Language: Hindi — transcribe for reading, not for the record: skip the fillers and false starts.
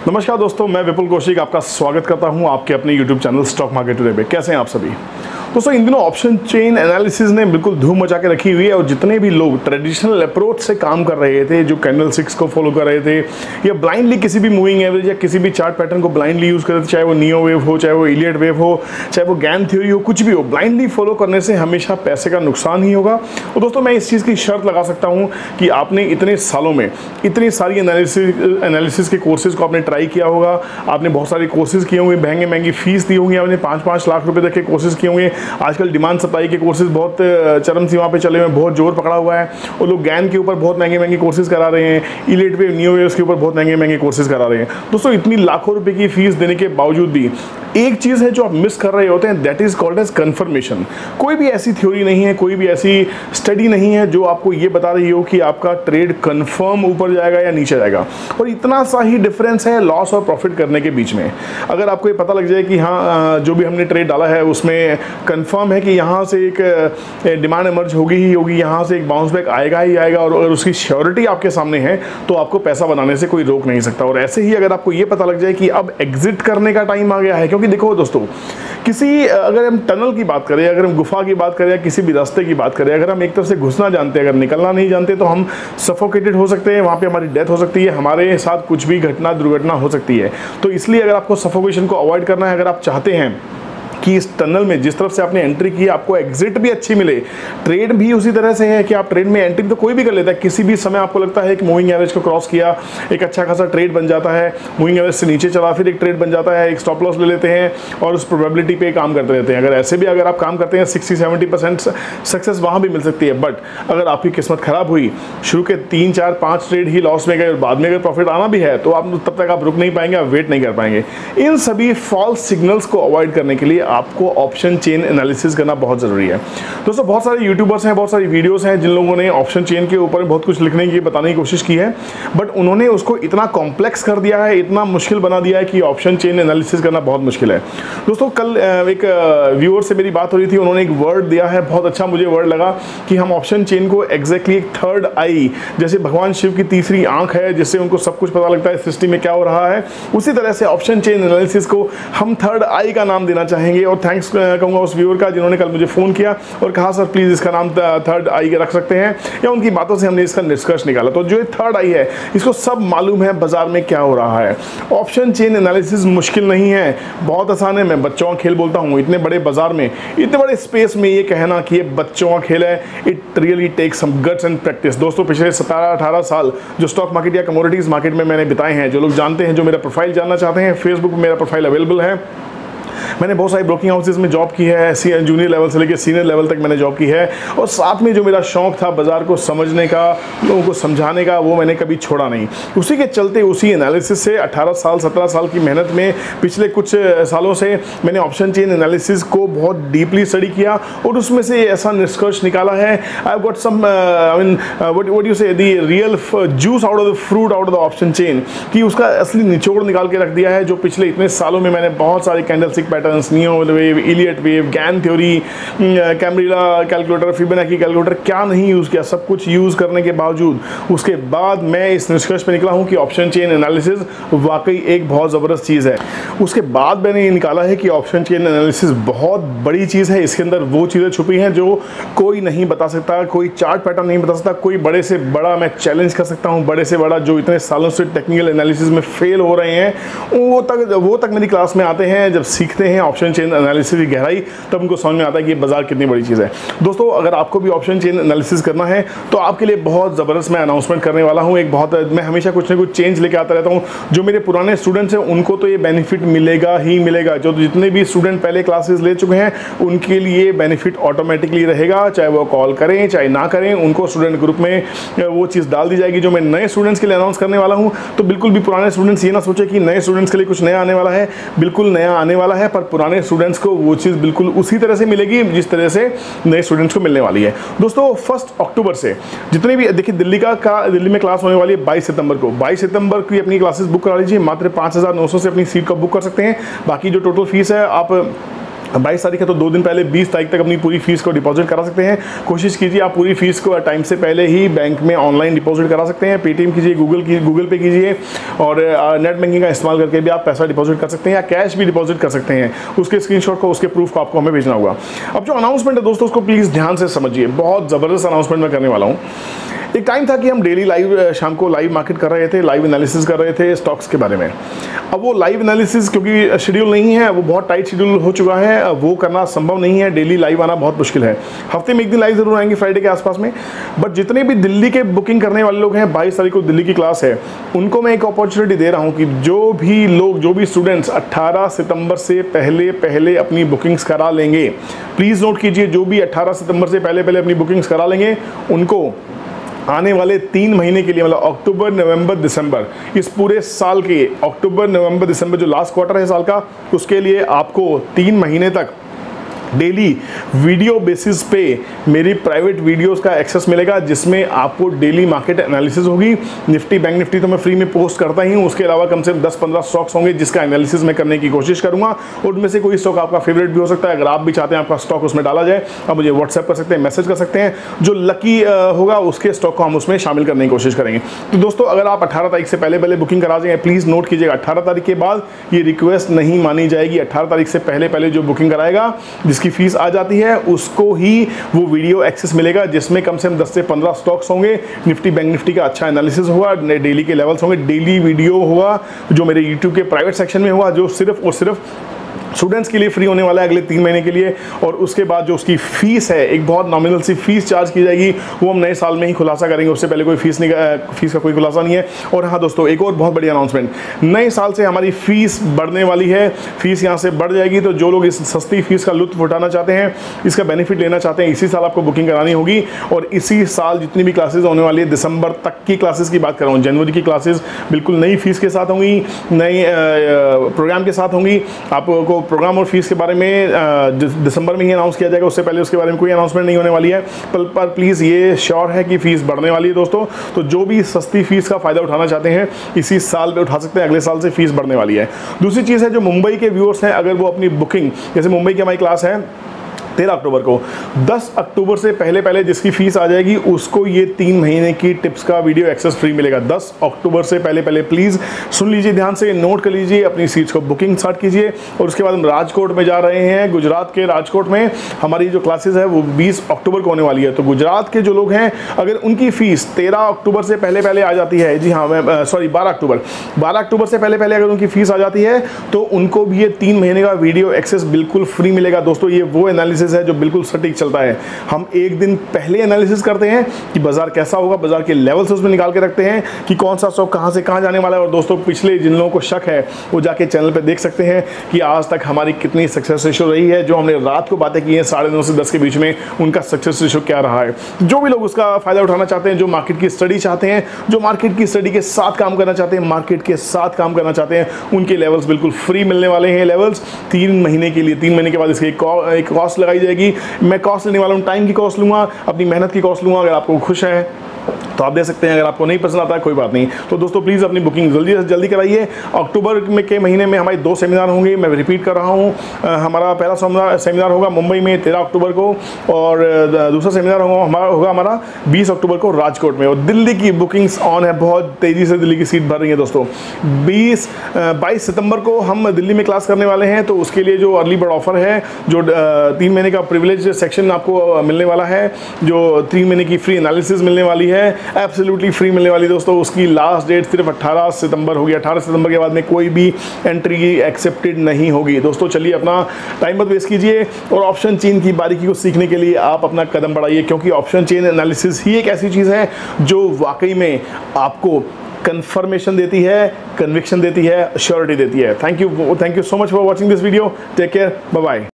नमस्कार दोस्तों, मैं विपुल कौशिक आपका स्वागत करता हूं आपके अपने YouTube channel stock market today पे। कैसे हैं आप सभी दोस्तों? इन दिनों ऑप्शन चेन एनालिसिस ने बिल्कुल धूम मचा के रखी हुई है और जितने भी लोग ट्रेडिशनल अप्रोच से काम कर रहे थे, जो कैंडल स्टिक्स को फॉलो कर रहे थे या ब्लाइंडली किसी भी मूविंग एवरेज या किसी भी चार्ट पैटर्न को ब्लाइंडली यूज कर रहे थे, चाहे वो नियो वेव हो, चाहे वो इलियट वेव हो, चाहे वो गैन थ्योरी हो, कुछ भी हो, ब्लाइंडली फॉलो करने से हमेशा पैसे का नुकसान ही होगा। और दोस्तों मैं इस चीज़ की शर्त लगा सकता हूँ कि आपने इतने सालों में इतनी सारी एनालिसिस के कोर्सेज को आपने ट्राई किया होगा, आपने बहुत सारे कोर्सेज किए होंगे, महंगी फीस दी होंगी, आपने 5-5 लाख रुपए तक के कोर्सेज किए होंगे। आजकल डिमांड सप्लाई के कोर्सेज बहुत चरम सीमा पे चले हुए हैं, बहुत जोर पकड़ा हुआ है और लोग गैन के ऊपर बहुत महंगे कोर्सेज करा रहे हैं, इलियट वेव, नियो वेव्स के ऊपर बहुत महंगे कोर्सेज करा रहे हैं। दोस्तों इतनी लाखों रुपए की फीस देने के बावजूद भी एक चीज़ है जो आप मिस कर रहे होते हैं, that is called as confirmation. कोई भी ऐसी थ्योरी नहीं है, कोई भी ऐसी स्टडी नहीं है जो आपको ये बता रही हो कि आपका ट्रेड कंफर्म ऊपर जाएगा या नीचे जाएगा। और इतना सा ही डिफरेंस है लॉस और प्रॉफिट करने के बीच में। अगर आपको ये पता लग जाए कि हाँ, जो भी हमने ट्रेड डाला है उसमें कंफर्म है कि यहाँ से एक डिमांड इमर्ज होगी ही होगी, यहाँ से एक बाउंस बैक आएगा ही आएगा, और अगर उसकी श्योरिटी आपके सामने है तो आपको पैसा बनाने से कोई रोक नहीं सकता। और ऐसे ही अगर आपको ये पता लग जाए कि अब एग्जिट करने का टाइम आ गया है, क्योंकि देखो दोस्तों, अगर हम टनल की बात करें, अगर हम गुफा की बात करें या किसी भी रास्ते की बात करें, अगर हम एक तरफ से घुसना जानते हैं, अगर निकलना नहीं जानते, तो हम सफोकेटेड हो सकते हैं, वहाँ पे हमारी डेथ हो सकती है, हमारे साथ कुछ भी दुर्घटना हो सकती है। तो इसलिए अगर आपको सफोकेशन को अवॉइड करना है, अगर आप चाहते हैं कि इस टनल में जिस तरफ से आपने एंट्री की आपको एग्जिट भी अच्छी मिले, ट्रेड भी उसी तरह से है कि आप ट्रेड में एंट्री तो कोई भी कर लेता है, किसी भी समय आपको लगता है कि मूविंग एवरेज को क्रॉस किया, एक अच्छा खासा ट्रेड बन जाता है, मूविंग एवरेज से नीचे चला फिर एक ट्रेड बन जाता है, एक स्टॉप लॉस ले लेते हैं और उस प्रोबेबिलिटी पे काम करते रहते हैं। अगर ऐसे भी अगर आप काम करते हैं 60-70% सक्सेस वहाँ भी मिल सकती है। बट अगर आपकी किस्मत खराब हुई, शुरू के 3-4-5 ट्रेड ही लॉस में गए और बाद में अगर प्रॉफिट आना भी है तो आप तब तक आप रुक नहीं पाएंगे, आप वेट नहीं कर पाएंगे। इन सभी फॉल्स सिग्नल्स को अवॉइड करने के लिए आपको ऑप्शन चेन एनालिसिस करना बहुत जरूरी है। दोस्तों बहुत सारे यूट्यूबर्स हैं, बहुत सारी वीडियोस हैं जिन लोगों ने ऑप्शन चेन के ऊपर बहुत कुछ लिखने की, बताने की कोशिश की है, बट उन्होंने उसको इतना कॉम्प्लेक्स कर दिया है, इतना मुश्किल बना दिया है कि ऑप्शन चेन एनालिसिस करना बहुत मुश्किल है। दोस्तों कल एक व्यूअर से मेरी बात हो रही थी, उन्होंने एक वर्ड दिया है, बहुत अच्छा मुझे वर्ड लगा कि हम ऑप्शन चेन को एग्जैक्टली एक थर्ड आई, जैसे भगवान शिव की तीसरी आंख है जिससे उनको सब कुछ पता लगता है सृष्टि में क्या हो रहा है, उसी तरह से ऑप्शन चेन एनालिसिस को हम थर्ड आई का नाम देना चाहेंगे। और थैंक्स कहूँगा उस व्यूअर का जिन्होंने कल मुझे फ़ोन किया और कहा सर प्लीज़ इसका नाम थर्ड आई रख सकते हैं, या उनकी बातों से हमने इसका निष्कर्ष निकाला। तो जो थर्ड आई है इसको सब मालूम है बाजार में क्या हो रहा है। ऑप्शन चेन एनालिसिस मुश्किल नहीं है, बहुत आसान है। मैं बच्चों का खेल बोलता हूँ, इतने बड़े बाजार में, इतने बड़े स्पेस में ये कहना कि ये बच्चों का खेल है, it really takes some guts and practice. दोस्तों पिछले 17-18 साल जो स्टॉक मार्केट या कमोडिटीज़ मार्केट में मैंने बिताए हैं, जो लोग जानते हैं, जो मेरा प्रोफाइल जानना चाहते हैं, फेसबुक पर मेरा प्रोफाइल अवेलेबल है। मैंने बहुत सारी ब्रोकिंग हाउसेस में जॉब की है, जूनियर लेवल से लेकर सीनियर लेवल तक मैंने जॉब की है, और साथ में जो मेरा शौक था बाजार को समझने का, लोगों को समझाने का, वो मैंने कभी छोड़ा नहीं। उसी के चलते, उसी एनालिसिस से 17 साल की मेहनत में पिछले कुछ सालों से मैंने ऑप्शन चेन एनालिसिस को बहुत डीपली स्टडी किया और उसमें से ऐसा निष्कर्ष निकाला है, I got some what you say the real juice out of the fruit out of the option chain, कि उसका असली निचोड़ निकाल के रख दिया है। जो पिछले इतने सालों में मैंने बहुत सारे candlestick patterns, neo wave, Elliott wave, Gann theory, Camarilla calculator, Fibonacci calculator, क्या नहीं यूज़ किया, सब कुछ यूज़ करने के बावजूद उसके बाद मैं इस निष्कर्ष पे निकला हूँ कि ऑप्शन चेन एनालिसिस वाकई एक बहुत ज़बरदस्त चीज़ है। उसके बाद मैंने ये निकाला है कि ऑप्शन चेन एनालिसिस बहुत बड़ी चीज़ है। इसके अंदर वो चीज़ें छुपी हैं जो कोई नहीं बता सकता, कोई चार्ट पैटर्न नहीं बता सकता, कोई बड़े से बड़ा मैं चैलेंज कर सकता हूँ, बड़े से बड़ा जो इतने सालों से टेक्निकल एनालिसिस में फेल हो रहे हैं वो तक मेरी क्लास में आते हैं। जब सीखते हैं ऑप्शन चेन एनालिसिस की गहराई, तब उनको समझ में आता है कि ये बाजार कितनी बड़ी चीज़ है। दोस्तों अगर आपको भी ऑप्शन चेन एनालिसिस करना है तो आपके लिए बहुत ज़बरदस्त मैं अनाउंसमेंट करने वाला हूँ। मैं हमेशा कुछ ना कुछ चेंज लेके आता रहता हूँ। जो मेरे पुराने स्टूडेंट्स हैं उनको तो ये बेनिफिट मिलेगा ही मिलेगा, जो जितने भी स्टूडेंट पहले क्लासेस ले चुके हैं उनके लिए बेनिफिट ऑटोमेटिकली रहेगा, चाहे वो कॉल करें चाहे ना करें, उनको स्टूडेंट ग्रुप में वो चीज़ डाल दी जाएगी जो मैं नए स्टूडेंट्स के लिए अनाउंस करने वाला हूँ। तो बिल्कुल भी पुराने स्टूडेंट्स ये ना सोचे कि नए स्टूडेंट्स के लिए कुछ नया आने वाला है, बिल्कुल नया आने वाला है, पर पुराने स्टूडेंट्स को वो चीज़ बिल्कुल उसी तरह से मिलेगी जिस तरह से नए स्टूडेंट्स को मिलने वाली है। दोस्तों 1 अक्टूबर से जितने भी, देखिए दिल्ली में क्लास होने वाली है 22 सितंबर को। 22 सितंबर की अपनी क्लासेस बुक करा लीजिए, मात्र 5,900 से अपनी सीट को बुक कर सकते हैं। बाकी जो टोटल फीस है आप 22 तारीख है तो 2 दिन पहले 20 तारीख तक अपनी पूरी फीस को डिपॉजिट करा सकते हैं। कोशिश कीजिए आप पूरी फीस को टाइम से पहले ही बैंक में ऑनलाइन डिपॉजिट करा सकते हैं। पेटीएम कीजिए, गूगल पे कीजिए और नेट बैंकिंग का इस्तेमाल करके भी आप पैसा डिपॉजिट कर सकते हैं या कैश भी डिपॉजिट कर सकते हैं। उसके स्क्रीनशॉट को, उसके प्रूफ को आपको हमें भेजना होगा। अब जो अनाउंसमेंट है दोस्तों, उसको प्लीज़ ध्यान से समझिए, बहुत ज़बरदस्त अनाउंसमेंट मैं करने वाला हूँ। एक टाइम था कि हम डेली लाइव शाम को लाइव मार्केट कर रहे थे, लाइव एनालिसिस कर रहे थे स्टॉक्स के बारे में। अब वो लाइव एनालिसिस क्योंकि शेड्यूल नहीं है, वो बहुत टाइट शेड्यूल हो चुका है, वो करना संभव नहीं है। डेली लाइव आना बहुत मुश्किल है। हफ्ते में एक दिन लाइव जरूर आएंगे फ्राइडे के आसपास में। बट जितने भी दिल्ली के बुकिंग करने वाले लोग हैं, 22 तारीख को दिल्ली की क्लास है, उनको मैं एक अपॉर्चुनिटी दे रहा हूँ कि जो भी स्टूडेंट्स 18 सितंबर से पहले अपनी बुकिंग्स करा लेंगे, प्लीज़ नोट कीजिए, जो भी 18 सितंबर से पहले अपनी बुकिंग्स करा लेंगे उनको आने वाले 3 महीने के लिए, मतलब अक्टूबर, नवंबर, दिसंबर, इस पूरे साल के अक्टूबर, नवंबर, दिसंबर जो लास्ट क्वार्टर है साल का, उसके लिए आपको 3 महीने तक डेली वीडियो बेसिस पे मेरी प्राइवेट वीडियोस का एक्सेस मिलेगा, जिसमें आपको डेली मार्केट एनालिसिस होगी। निफ्टी, बैंक निफ्टी तो मैं फ्री में पोस्ट करता ही हूँ, उसके अलावा कम से कम 10-15 स्टॉक्स होंगे जिसका एनालिसिस मैं करने की कोशिश करूँगा। और उनमें से कोई स्टॉक आपका फेवरेट भी हो सकता है। अगर आप भी चाहते हैं आपका स्टॉक उसमें डाला जाए, आप मुझे व्हाट्सएप कर सकते हैं, मैसेज कर सकते हैं। जो लकी होगा उसके स्टॉक को हम उसमें शामिल करने की कोशिश करेंगे। तो दोस्तों, अगर आप 18 तारीख से पहले बुकिंग करा जाएंगे, प्लीज़ नोट कीजिएगा, 18 तारीख के बाद ये रिक्वेस्ट नहीं मानी जाएगी। 18 तारीख से पहले जो बुकिंग कराएगा, की फीस आ जाती है, उसको ही वो वीडियो एक्सेस मिलेगा, जिसमें कम से कम 10 से 15 स्टॉक्स होंगे। निफ्टी, बैंक निफ्टी का अच्छा एनालिसिस होगा, डेली के लेवल्स होंगे, डेली वीडियो होगा जो मेरे यूट्यूब के प्राइवेट सेक्शन में होगा, जो सिर्फ और सिर्फ स्टूडेंट्स के लिए फ्री होने वाला है अगले 3 महीने के लिए। और उसके बाद जो उसकी फीस है, एक बहुत नॉमिनल सी फीस चार्ज की जाएगी, वो हम नए साल में ही खुलासा करेंगे। उससे पहले कोई फीस का कोई खुलासा नहीं है। और हाँ दोस्तों, एक और बहुत बड़ी अनाउंसमेंट, नए साल से हमारी फीस बढ़ने वाली है। फीस यहाँ से बढ़ जाएगी, तो जो लोग इस सस्ती फीस का लुत्फ उठाना चाहते हैं, इसका बेनिफिट लेना चाहते हैं, इसी साल आपको बुकिंग करानी होगी। और इसी साल जितनी भी क्लासेज होने वाली है, दिसंबर तक की क्लासेस की बात कर रहा हूँ, जनवरी की क्लासेस बिल्कुल नई फीस के साथ होंगी, नई प्रोग्राम के साथ होंगी। आपको प्रोग्राम और फीस के बारे में दिसंबर में ही अनाउंस किया जाएगा, उससे पहले उसके बारे में कोई अनाउंसमेंट नहीं होने वाली है। पर प्लीज़ ये श्योर है कि फीस बढ़ने वाली है दोस्तों। तो जो भी सस्ती फीस का फ़ायदा उठाना चाहते हैं, इसी साल में उठा सकते हैं, अगले साल से फीस बढ़ने वाली है। दूसरी चीज़ है, जो मुंबई के व्यूअर्स हैं, अगर वो अपनी बुकिंग, जैसे मुंबई की हमारी क्लास है 13 अक्टूबर को, 10 अक्टूबर से पहले जिसकी फीस आ जाएगी उसको ये 3 महीने की टिप्स का वीडियो एक्सेस फ्री मिलेगा। 10 अक्टूबर से पहले प्लीज़ सुन लीजिए, ध्यान से नोट कर लीजिए, अपनी सीट्स को बुकिंग स्टार्ट कीजिए। और उसके बाद हम राजकोट में जा रहे हैं, गुजरात के राजकोट में हमारी जो क्लासेस है वो 20 अक्टूबर को होने वाली है। तो गुजरात के जो लोग हैं, अगर उनकी फीस 13 अक्टूबर से पहले आ जाती है, जी हाँ, मैं सॉरी 12 अक्टूबर से पहले अगर उनकी फीस आ जाती है, तो उनको भी ये 3 महीने का वीडियो एक्सेस बिल्कुल फ्री मिलेगा। दोस्तों, ये वो एनालिसिस है जो बिल्कुल सटीक चलता है। हम एक दिन पहले एनालिसिस करते हैं कि बाजार कैसा होगा, बाजार के लेवल्स उसमें निकाल के रखते हैं कि कौन सा स्टॉक कहां से कहां जाने वाला है। और दोस्तों, पिछले जिन लोगों को शक है वो जाके चैनल पे देख सकते हैं कि आज तक हमारी कितनी सक्सेस रेशो रही है। जो हमने रात को बातें की हैं 9:30 से 10 के बीच में, उनका सक्सेस रेशो क्या रहा है। जो भी लोग उसका फायदा उठाना चाहते हैं, जो मार्केट की स्टडी चाहते हैं, जो मार्केट की स्टडी के साथ काम करना चाहते हैं, मार्केट के साथ काम करना चाहते हैं, उनके लेवल्स बिल्कुल फ्री मिलने वाले हैं। लेवल्स 3 महीने के लिए, 3 महीने के बाद इसकी एक कॉस्ट लगाई जाएगी। मैं कॉस्ट लेने वाला हूँ, टाइम की कॉस्ट लूँगा, अपनी मेहनत की कॉस्ट लूँगा। अगर आपको खुश है तो आप दे सकते हैं, अगर आपको नहीं पसंद आता है कोई बात नहीं। तो दोस्तों, प्लीज़ अपनी बुकिंग जल्दी से जल्दी कराइए। अक्टूबर के महीने में हमारे 2 सेमिनार होंगे, मैं रिपीट कर रहा हूँ। हमारा पहला सेमिनार होगा मुंबई में 13 अक्टूबर को, और दूसरा सेमिनार होगा हमारा 20 अक्टूबर को राजकोट में। और दिल्ली की बुकिंग्स ऑन है, बहुत तेज़ी से दिल्ली की सीट भर रही है दोस्तों। 22 सितंबर को हम दिल्ली में क्लास करने वाले हैं, तो उसके लिए जो अर्ली बर्ड ऑफर है, जो 3 महीने का प्रिविलेज सेक्शन आपको मिलने वाला है, जो 3 महीने की फ्री एनालिसिस मिलने वाली है, एब्सोल्युटली फ्री मिलने वाली दोस्तों, उसकी लास्ट डेट सिर्फ 18 सितंबर होगी। 18 सितंबर के बाद में कोई भी एंट्री एक्सेप्टेड नहीं होगी। दोस्तों, चलिए अपना टाइम मत वेस्ट कीजिए, और ऑप्शन चेन की बारीकी को सीखने के लिए आप अपना कदम बढ़ाइए, क्योंकि ऑप्शन चेन एनालिसिस ही एक ऐसी चीज़ है जो वाकई में आपको कंफर्मेशन देती है, कन्विक्शन देती है, श्योरिटी देती है। Thank you so much for watching this video. Take care, bye bye.